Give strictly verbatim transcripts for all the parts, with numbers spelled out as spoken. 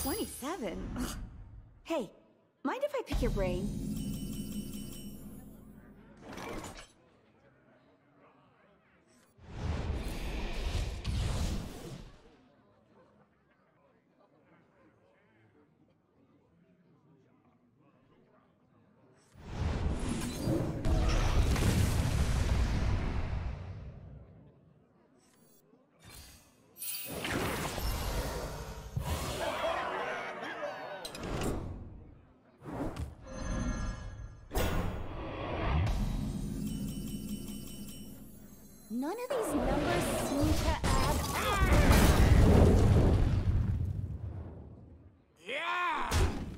twenty-seven? Ugh. Hey, mind if I pick your brain? None of these numbers seem to add up. Yeah!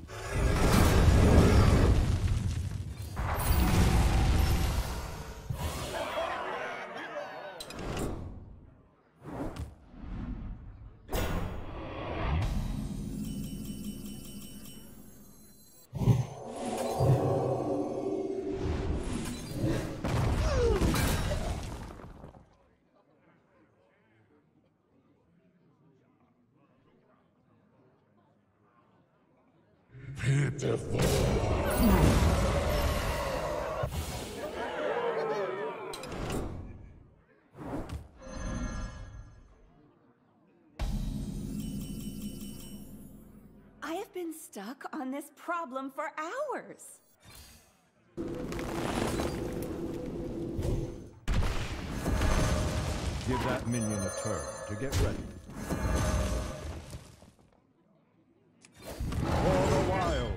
Pitiful. I have been stuck on this problem for hours. Give that minion a turn to get ready. For the wild.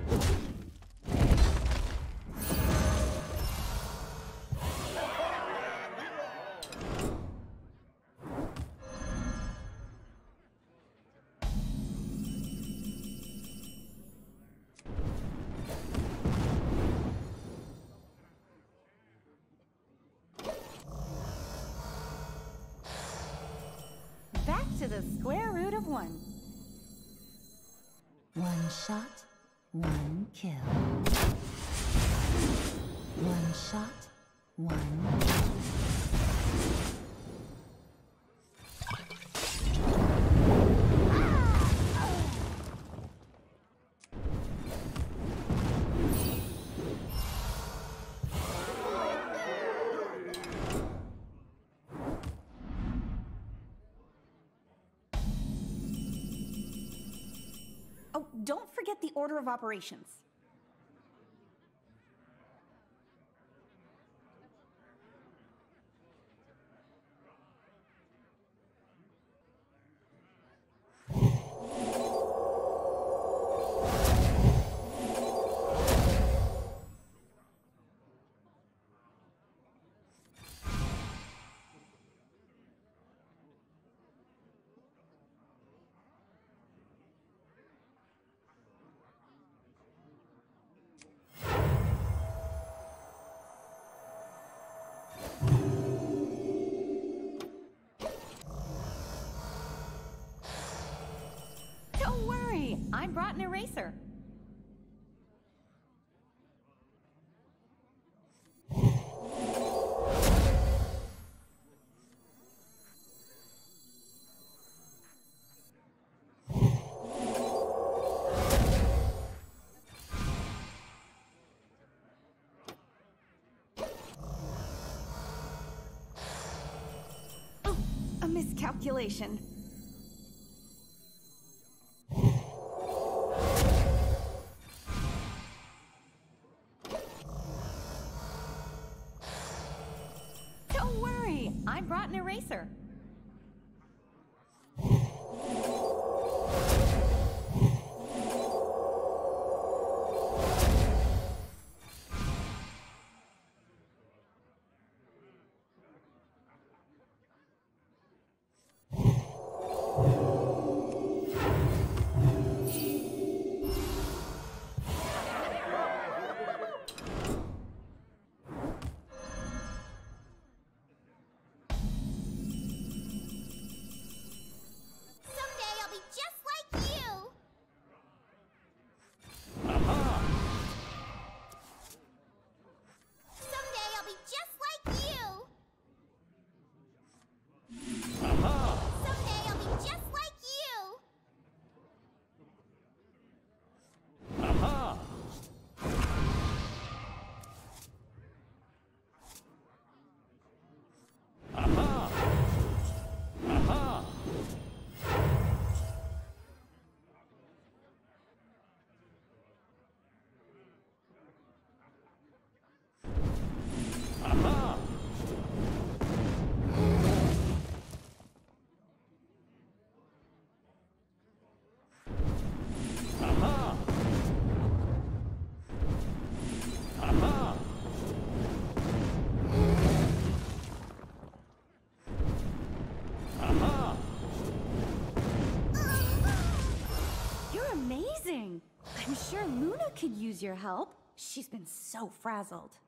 Back to the square root of one. One shot, one kill. One shot, one kill. Oh, don't forget the order of operations. Don't worry, I brought an eraser. Oh, a miscalculation. Don't worry, I brought an eraser. Aha! You're amazing! I'm sure Luna could use your help. She's been so frazzled.